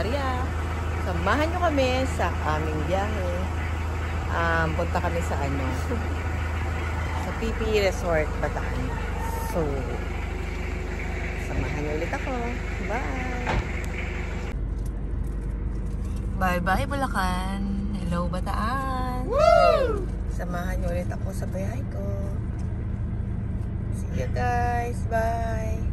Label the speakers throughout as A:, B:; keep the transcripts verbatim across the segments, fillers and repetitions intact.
A: Maria. Samahan nyo kami sa aming biyahe. Um, punta kami sa ano, sa Phi-Phi Resort, Bataan. So, samahan nyo ulit ako. Bye! Bye-bye, Bulacan! Hello, Bataan! Woo! Samahan nyo ulit ako sa biyahe ko. See you guys! Bye!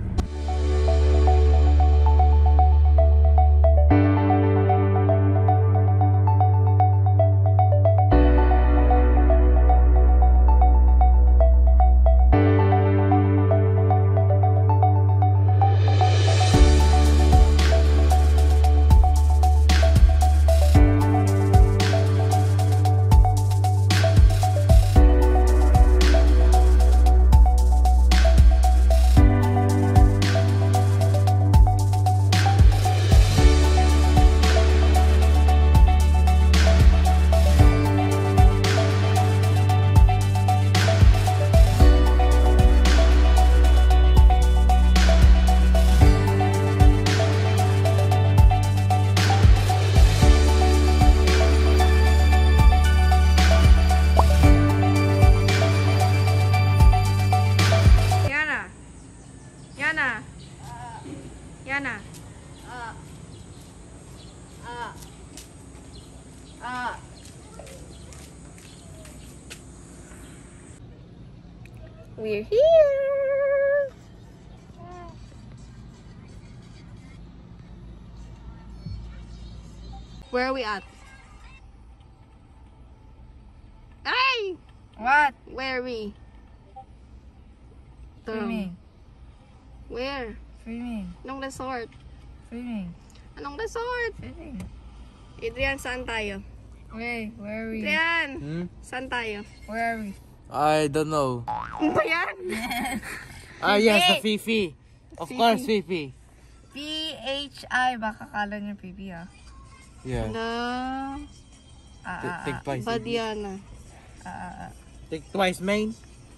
B: Yana. Ah. Ah. Ah.
A: We're here.
B: Where are we at? Hey! What? Where are we?
C: Swimming.
B: Where?
C: Swimming.
B: Anong resort?
C: Swimming.
B: Anong resort?
C: Swimming.
B: Adrian, saan tayo?
C: Wait, where are we?
B: Adrian,
D: Hmm?
B: saan tayo?
C: Where are we?
D: I don't know.
B: Ano ba yan?
D: Ah, yes, the Phi-Phi. Of course, Phi-Phi.
C: P H I. Baka kala niyo P P, ah.
D: Yeah.
B: Na,
C: Ah,
D: Take,
C: ah,
D: take
C: ah.
D: twice.
B: Badiana.
C: Ah, ah, ah.
D: Take twice, main.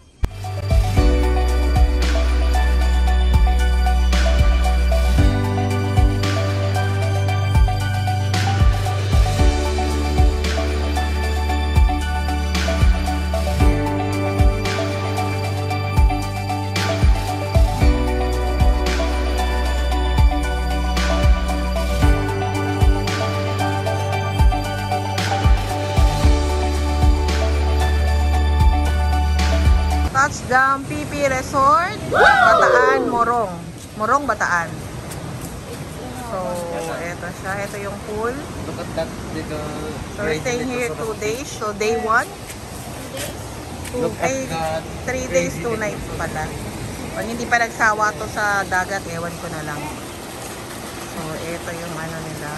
A: Touchdown, Phi-Phi Resort, Bataan, Morong. Morong, Bataan. So, eto siya. Ito yung pool.
D: Look at that little.
A: So, we're staying here two days. So, day one. Two,
D: Look at
A: ay,
D: that.
A: three days, two nights pala. Pag hindi pa nagsawa to sa dagat, ewan ko na lang. So, ito yung ano nila.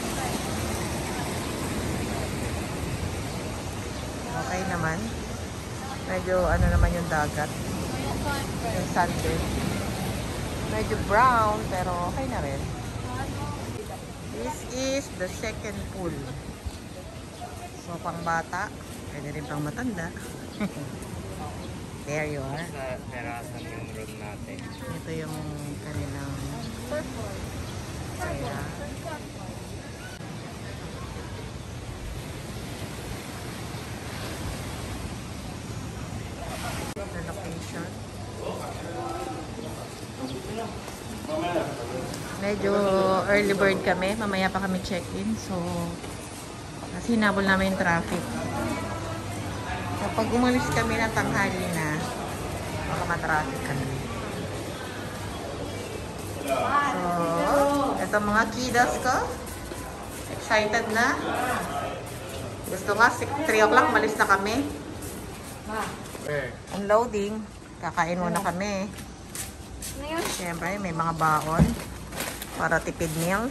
A: Okay naman. Medyo ano naman yung dagat. Yung sandbed. Medyo brown, pero okay na rin. This is the second pool. So, pang bata. Pwede rin pang matanda. There you are.
D: Sa terasan yung room natin.
A: Ito yung kanilang kaya. The location. Medyo early bird kami. Mamaya pa kami check-in. So, kasi hinabol namin yung traffic. Kapag umalis kami ng tanghali na, baka matraffic kami. So, ito mga kiddos ko. Excited na. Gusto nga, three o'clock malis na kami. Unloading. Kakain muna kami. Siyempre, may mga baon para tipid meals.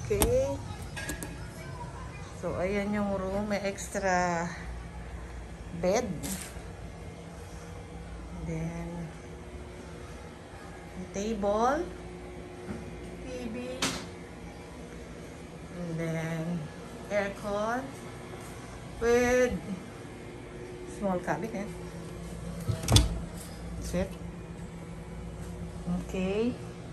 A: Okay. So, ayan yung room. May extra bed. And then, table. T V. And then, aircon. With small cabinet. That's it. Okay.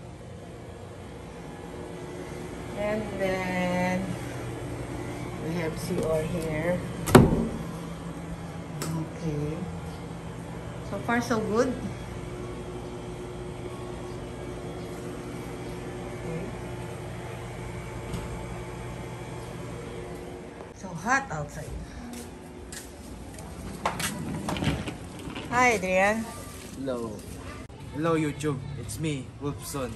A: And then we have C R here. Okay. So far so good. Okay. So hot outside. Hi, Adrian.
D: Hello. Hello, YouTube. It's me, Wolfson.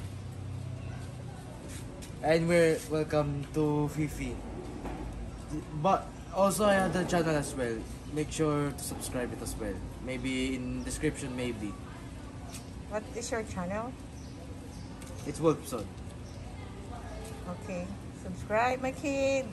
D: And we're welcome to Phi-Phi. But also I have the channel as well. Make sure to subscribe it as well. Maybe in description, maybe.
A: What is your channel?
D: It's Wolfson.
A: Okay. Subscribe, my kid.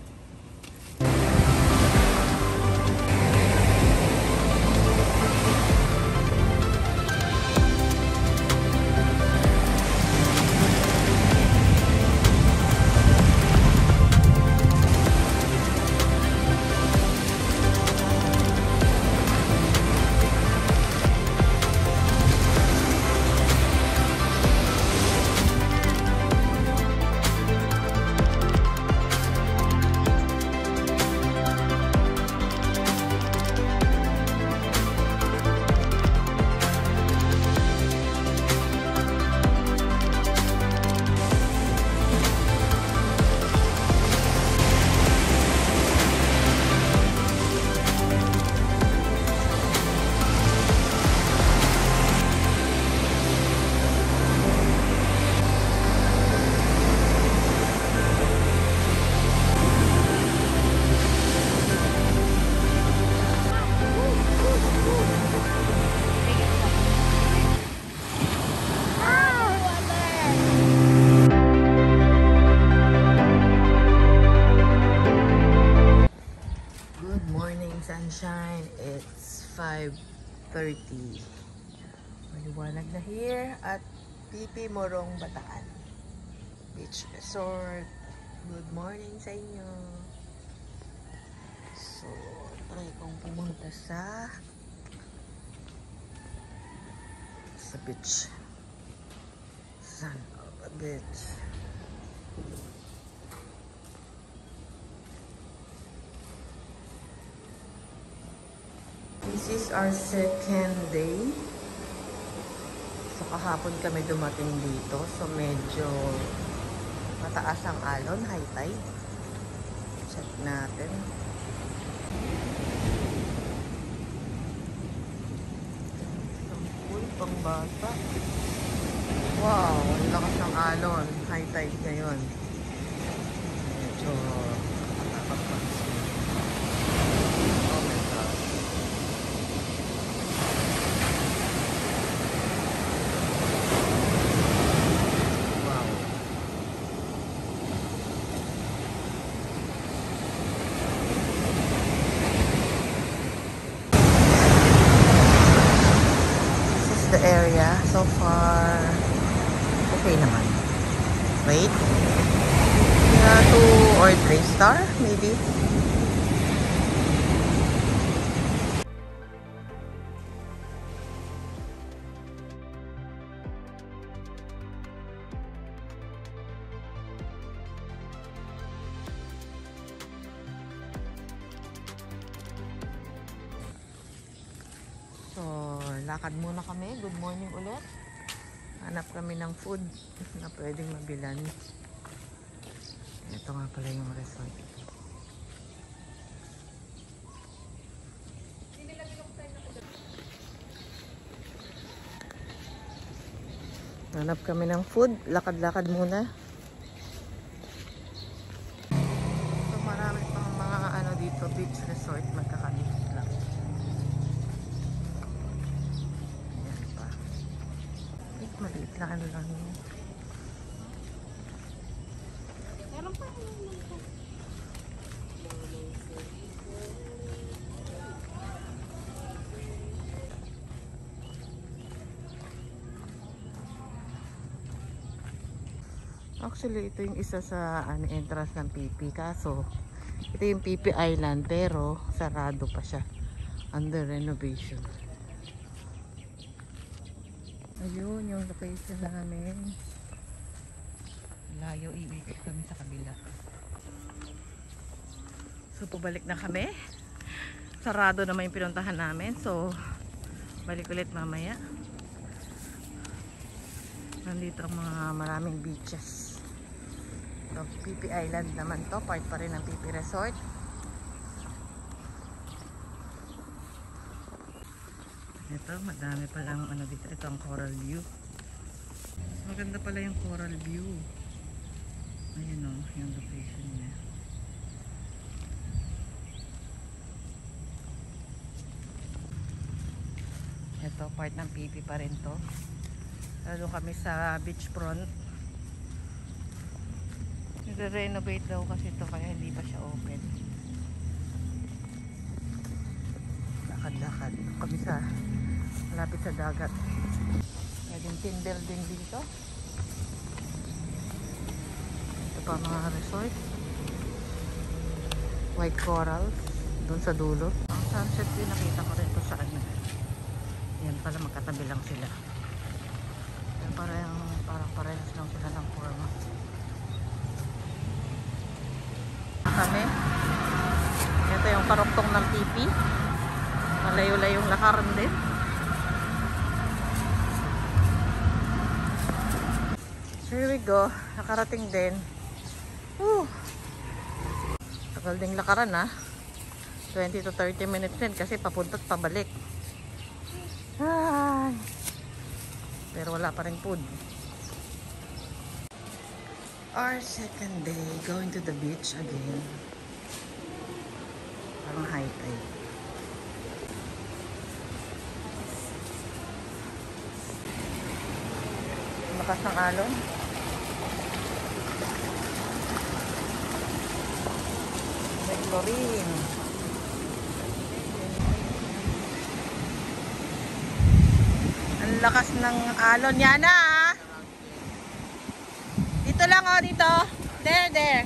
A: Sunshine. It's five thirty. Maliwanag na here at Phi-Phi Morong, Bataan Beach Resort. Good morning sa inyo. So, try kong pumunta sa sa beach. Sun of a beach. This is our second day. So kahapon kami dumating dito. So medyo mataas ang alon, high tide. Check natin. Ang pool pang bata. Wow, ang lakas ng alon. High tide ngayon. Medyo nakakapagpansin. The area so far okay naman. Wait, yeah, two or three star maybe. So, lakad muna kami. Good morning ulit. Hanap kami ng food na pwedeng mabilan. Ito nga pala yung resort. Hanap kami ng food. Lakad-lakad muna. So, marami pang mga ano dito, beach resort. Magkakalift lang. Maliit lang ano lang yun. Actually, ito yung isa sa ano, entrance ng Phi-Phi. Kaso, ito yung Phi-Phi Island pero sarado pa siya. Under renovation. Ayun yung location namin. Layo, iikot kami sa kabila. So, pabalik na kami. Sarado naman yung pinuntahan namin. So, balik ulit mamaya. Nandito ang mga maraming beaches. So, Phi-Phi Island naman to. Part pa rin ng Phi-Phi Resort. Ito, madami palang ano dito. Ito ang coral view. Maganda pala yung coral view. Ayun o, yung location niya. Ito, part ng Phi-Phi pa rin to. Lalo kami sa beachfront. Nire-renovate daw kasi ito kaya hindi pa siya open. Lakad-lakad kami sa malapit sa dagat. Pwedeng team building dito. Ito pa mga resort. White corals doon sa dulo. Ang sunset din nakita ko rin ito sa ano. Yan pala, magkatabi lang sila. Yan parang, parang parehas lang sila ng forma. Kami. Ito yung karuktong ng Phi-Phi. Malayo-layong lakaran din. So here we go. Nakarating din. Woo! Tagal ding lakaran ha. twenty to thirty minutes din kasi papunta at pabalik. Ay. Pero wala pa rin food. Our second day going to the beach again. Parang high tide. Lakas ng alon. May chlorine. Ang lakas ng alon. Yana! Dito lang oh, dito. There, there.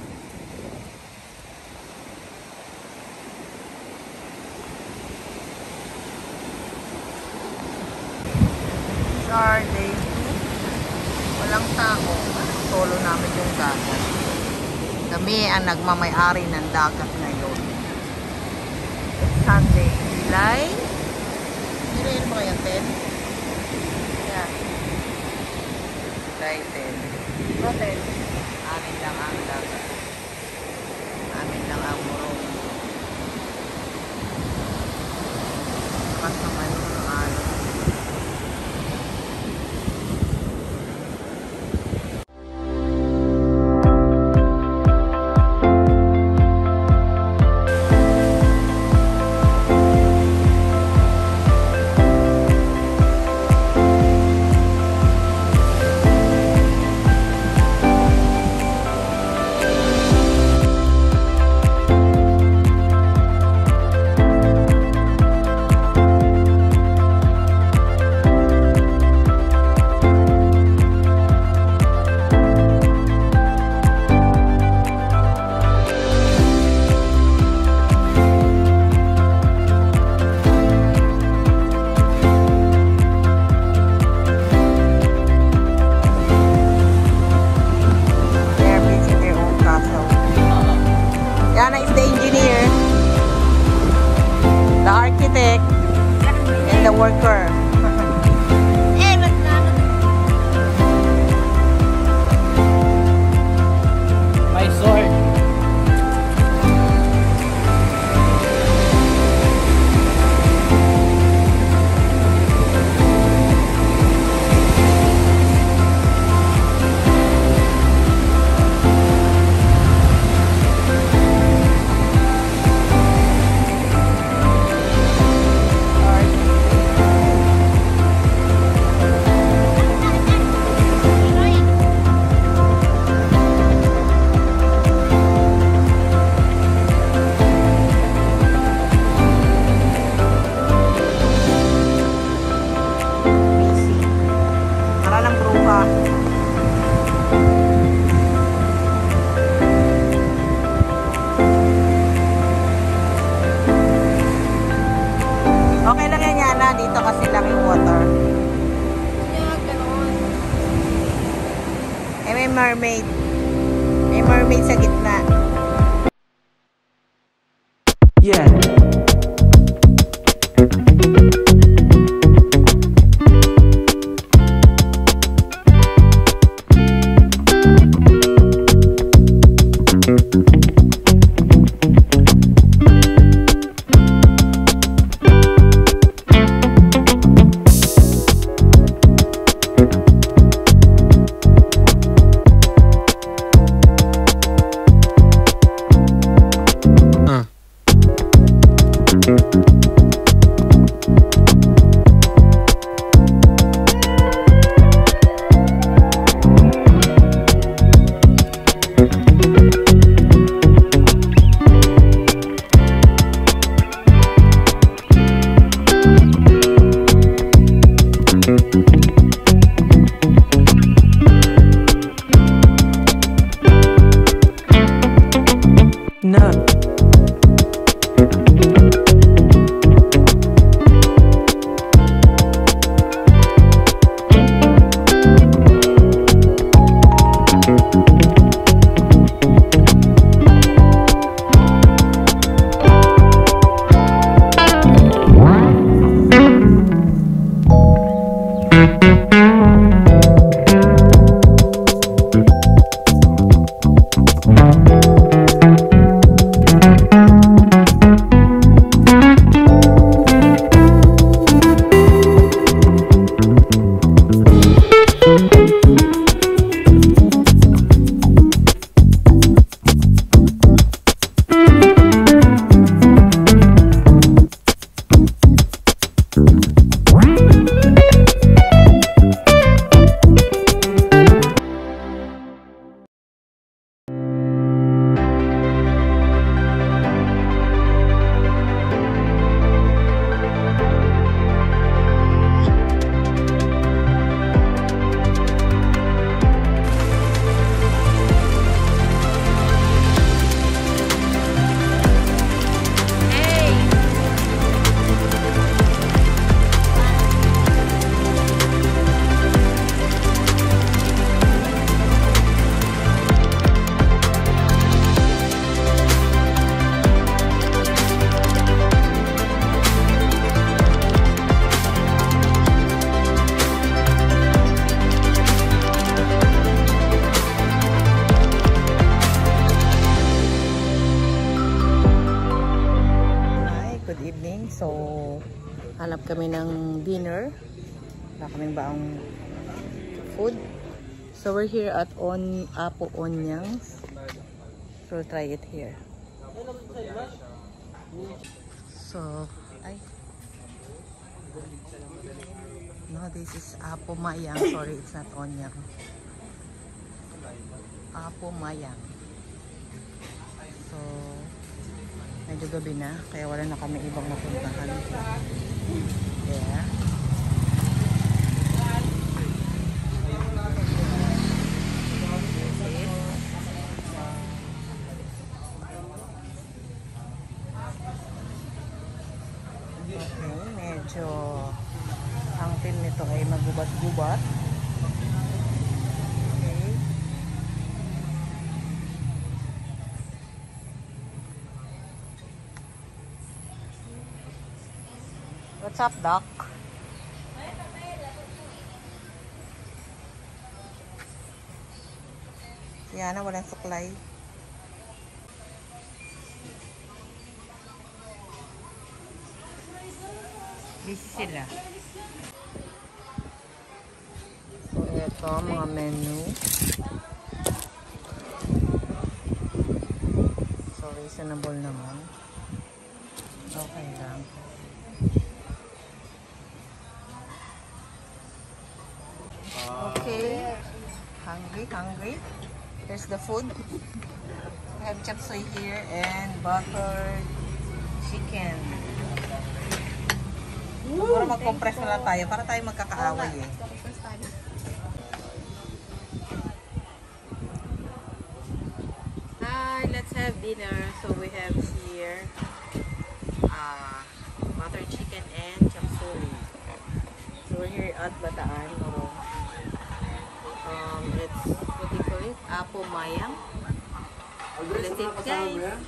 A: These are day two. Walang tao. Solo namin yung dagat. Kami ang nagmamay-ari ng dagat ngayon. It's Sunday. July. July mo kaya ten? Yeah. July ten. Hotel. Amin lang ang dagat. Amin lang ang Morong. Lakas naman yung alon. The worker.
D: My sword.
A: mermaid. May mermaid sa gitna.
D: Yeah.
A: So, hanap kami ng dinner. Wala kaming baong food. So, we're here at on Apo Onyang's. So, we'll try it here. So, ay. No, this is Apo Mayang. Sorry, it's not Onyang. Apo Mayang. So, medyo gabi na, kaya wala na kami ibang napuntahan. Yeah. Okay, medyo ang film nito ay magubat-gubat. What's up, Doc? Yan na, walang suklay. Busy sila. So, ito mga menu. So, reasonable naman. Okay lang. Okay, hungry, hungry. There's the food. We have chop suey here and buttered chicken. Siguro mag-compress na lang tayo para tayo magkakaaway eh. Hi, let's have dinner. So we have here uh, buttered chicken and chop suey. So we're here at Bataan, Morong. Um, it's, what do you call it? Apo mayang. That's it, guys.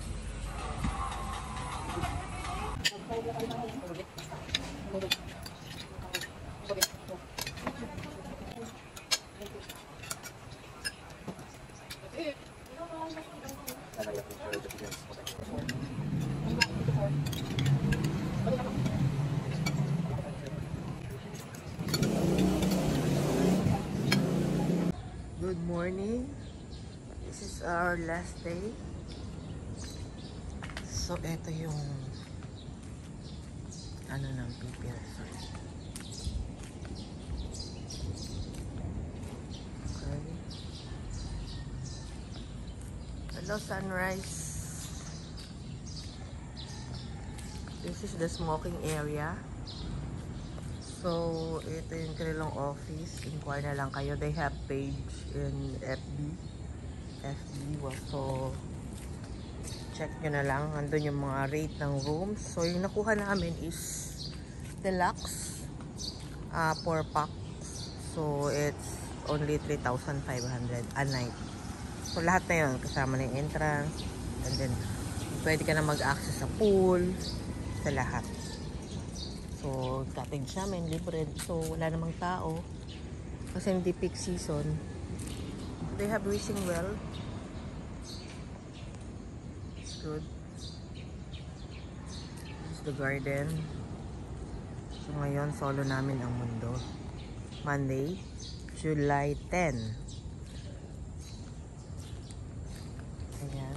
A: Good morning. This is our last day. So, ito yung ano ng Phi-Phi Resort. Okay. Hello, sunrise. This is the smoking area. So, ito yung kanilang office. Inquire na lang kayo. They have page in F B. F B. So, check nyo na lang. Andun yung mga rate ng rooms. So, yung nakuha namin is deluxe. Uh, four packs. So, it's only three thousand five hundred a night. So, lahat na yun. Kasama na yung entrance. And then, pwede ka na mag-access sa pool. Sa lahat. So, cottage namin, libre. So, wala namang tao. Kasi hindi peak season. They have wishing well. It's good. This is the garden. So, ngayon, solo namin ang mundo. Monday, July tenth. Ayan.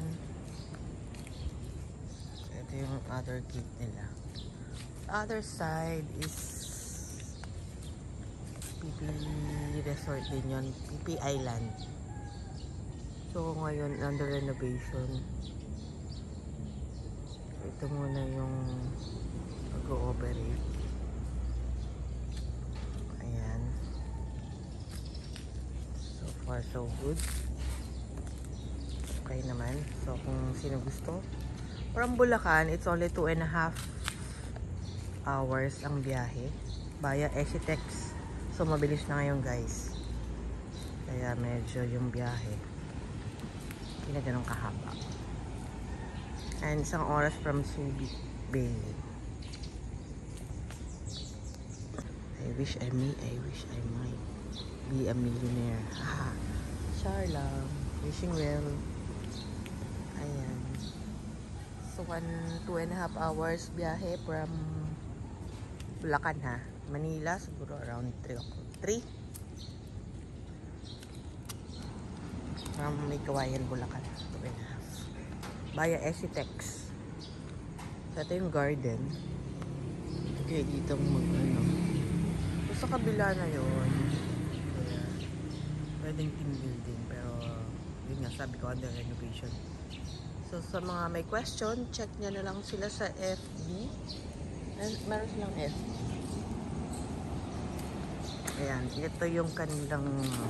A: So, ito yung other gate nila. Other side is Phi-Phi Resort din yun. Phi-Phi Island. So ngayon under renovation. Ito muna yung mag-ooperate. Ayan. So far so good. Okay naman. So kung sino gusto. From Bulacan, it's only two and a half hours ang biyahe via Exitex. So mabilis na ngayon guys, kaya medyo yung biyahe hindi na ganun kahaba, and isang oras from Subic Bay. I wish I may I wish I might be a millionaire. Haha, char lang, wishing well. Ayan, so one two and a half hours biyahe from Bulacan ha. Manila siguro around three o'clock. three? From may Kawayan, Bulacan. two and a half. Via Exitex. So ito yung garden. Okay, dito mag ano. So, sa kabila na yun. Kaya, pwedeng team building. Pero, yun nga, sabi ko under renovation. So sa mga may question, check nyo na lang sila sa F B. Meron silang F B. Ayan, ito yung kanilang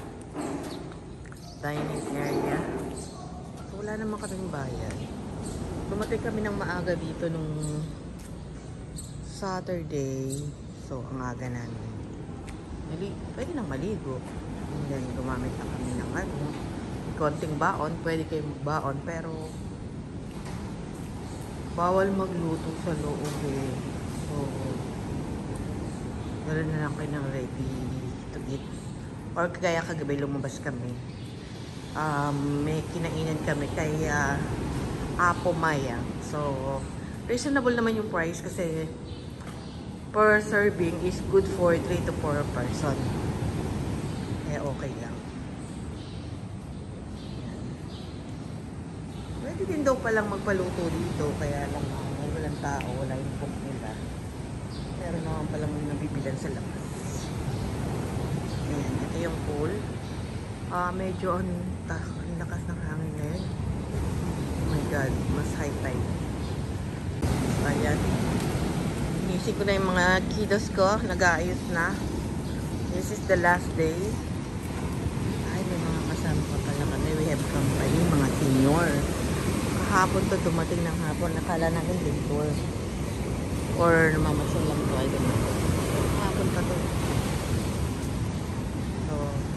A: dining area. So, wala naman kaming bayan. Dumating kami ng maaga dito nung Saturday. So, ang aga namin. Mali, pwede nang maligo. And then, gumamit na kami ng ano, konting baon. Pwede kayong magbaon, pero bawal magluto sa loob eh. So, meron na lang kayo ng ready to eat. Or kaya kagabi lumabas kami. Um, may kinainan kami kay uh, Apo Maya. So, reasonable naman yung price kasi per serving is good for three to four person. Eh, okay lang. Yan. Pwede din daw palang magpaluto dito. Kaya lang uh, walang tao, wala yung cook nila. Pero naman palang nabibilan sa labas. Ayan, ito yung pool. Uh, medyo ang lakas ng hangin ngayon. Oh my god, mas high tide. So, ayan. Inisip ko na yung mga kiddos ko. Nag-aayos na. This is the last day. Ay, may mga kasama pa pala kami. We have company, mga senior. Kahapon to, dumating ng hapon. Nakala namin din tour. Or namamasyal lang to, I don't know. Hapon pa to. So,